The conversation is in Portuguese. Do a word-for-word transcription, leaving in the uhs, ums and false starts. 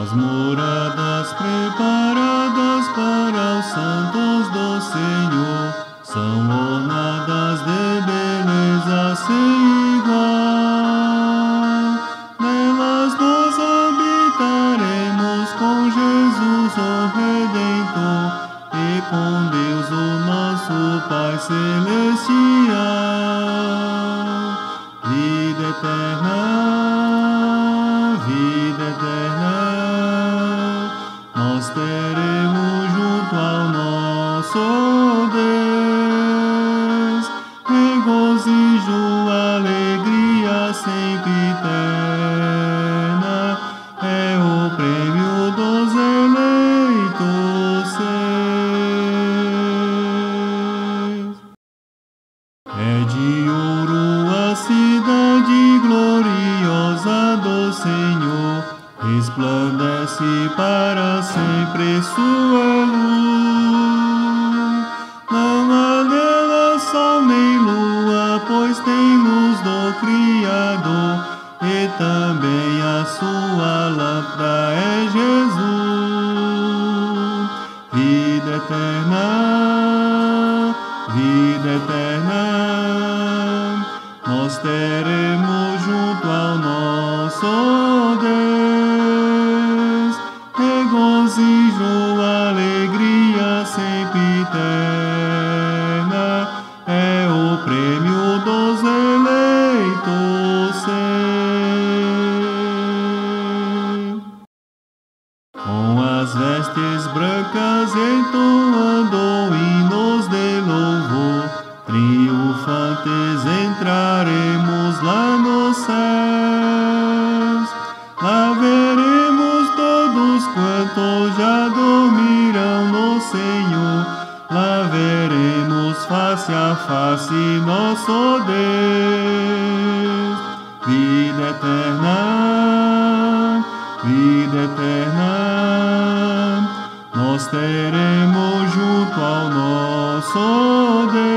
As moradas preparadas para os santos do Senhor são ornadas de beleza sem igual. Nelas nós habitaremos com Jesus, o Redentor, e com Deus, o nosso Pai Celestial. Vida eterna, vida eterna, nós teremos junto ao nosso Deus. Regozijo, alegria sempre eterna, é o prêmio dos eleitos seus. É de ouro a cidade gloriosa do Senhor, resplandece para sempre sua luz. Não há nela sol nem lua, pois tem luz do Criador, e também a sua lâmpada é Jesus. Vida eterna, vida eterna, nós teremos junto ao nosso Deus. Regozijo, alegria sempre eterna, é o prêmio dos eleitos seus. Com as vestes brancas entoando hinos de louvor, triunfantes entraremos lá nos céus. Lá veremos todos quantos já dormirão no Senhor. Lá veremos face a face nosso Deus. Vida eterna, vida eterna, nós teremos junto ao nosso Deus.